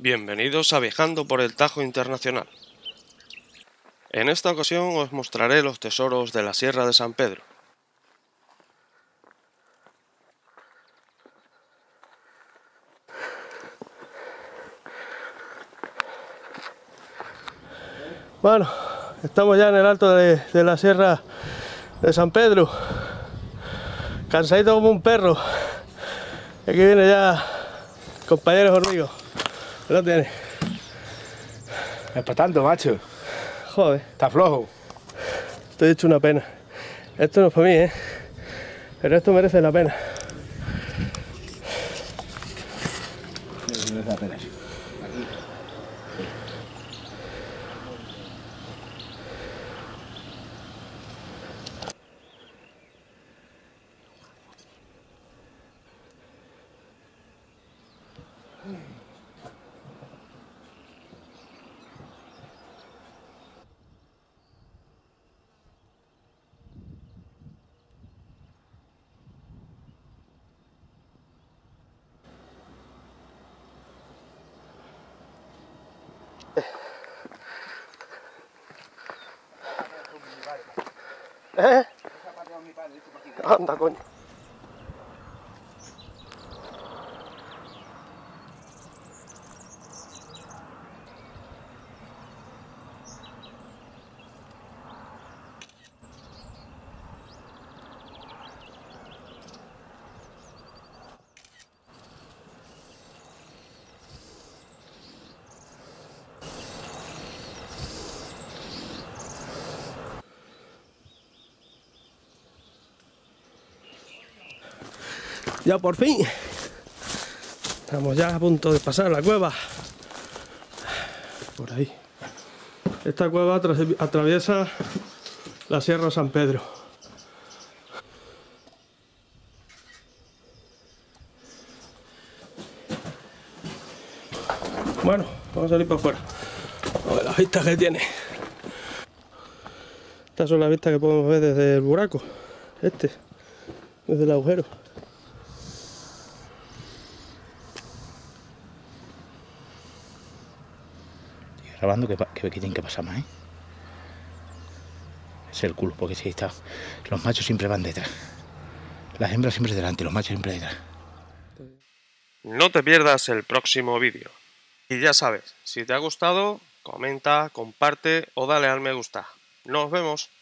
Bienvenidos a Viajando por el Tajo Internacional. En esta ocasión os mostraré los tesoros de la Sierra de San Pedro. Bueno, estamos ya en el alto de la Sierra de San Pedro. Cansadito como un perro. Aquí viene ya el compañero Jordigo. Lo tiene. No es para tanto, macho. Joder, Está flojo. estoy hecho una pena. Esto no es para mí, pero esto merece la pena. Merece la pena. Anda, coño. Ya por fin. Estamos ya a punto de pasar la cueva. Por ahí. Esta cueva atraviesa la Sierra de San Pedro. Bueno, vamos a salir para afuera. A ver las vistas que tiene. Estas son las vistas que podemos ver desde el buraco. Desde el agujero. Grabando que tienen que pasar más, ¿eh? Es el culo, porque si está. Los machos siempre van detrás. Las hembras siempre delante, los machos siempre detrás. No te pierdas el próximo vídeo. Y ya sabes, si te ha gustado, comenta, comparte o dale al me gusta. ¡Nos vemos!